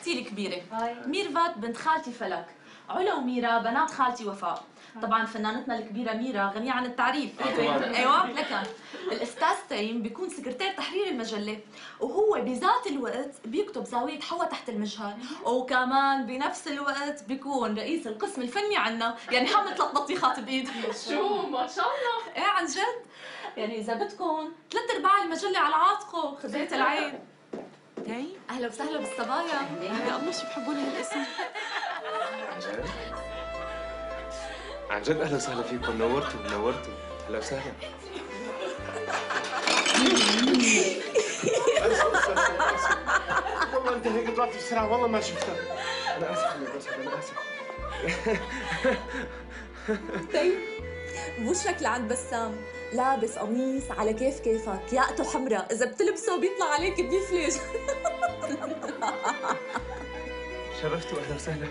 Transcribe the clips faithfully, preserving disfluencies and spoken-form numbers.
اختي الكبيره. هاي ميرفت بنت خالتي فلك. علا وميرا بنات خالتي وفاء. طبعا فنانتنا الكبيره ميرا غنيه عن التعريف. ايوه لكن الاستاذ تيم بيكون سكرتير تحرير المجله، وهو بذات الوقت بيكتب زاويه حوا تحت المجهر، وكمان بنفس الوقت بيكون رئيس القسم الفني عنا، يعني حامل ثلاث بطيخات بايده. شو ما شاء الله. ايه عن جد، يعني اذا بدكم ثلاث ارباع المجله على عاتقه خديت العين. تيم اهلا وسهلا بالصبايا. يا الله شو بحبوا لي هالاسم. عن جد؟ عن جد اهلا وسهلا فيكم، نورتوا نورتوا، اهلا وسهلا. والله انت هيك طلعت بسرعه والله ما شفتها. انا اسف يا بس انا اسف. طيب وشك لعند بسام لابس قميص على كيف كيفك، ياقته حمراء، اذا بتلبسه بيطلع عليك بيفلج. شرفتوا، اهلا وسهلا.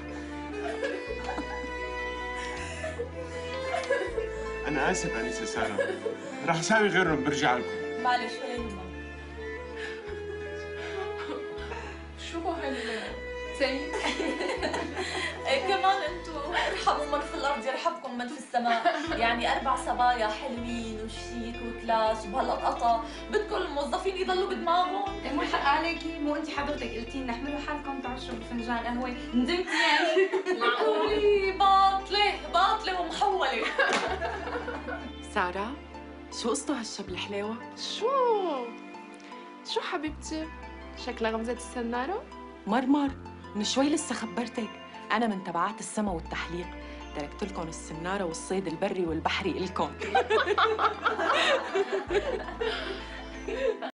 انا اسف انسه ساره، راح اساوي غيرهم برجع لكم. معلش ولا يهمك. شو هال تيم؟ إيه كمان انتو ارحموا من في الارض يرحمكم من في السماء، يعني اربع صبايا حلوين وشيك وكلاس وبهالقطقطه، بدكم الموظفين يضلوا بدماغهم؟ مو حق عليكي، مو انت حضرتك قلتي لنا احملوا حالكم تعالوا اشربوا فنجان قهوه، ندمتي يعني؟ معقولي باطله باطله ومحوله. سارة شو قصته هالشب الحلاوة؟ شو؟ شو حبيبتي؟ شكلها غمزة السنارة؟ مرمر من شوي لسه خبرتك، أنا من تبعات السما والتحليق، تركت لكم السنارة والصيد البري والبحري إلكم.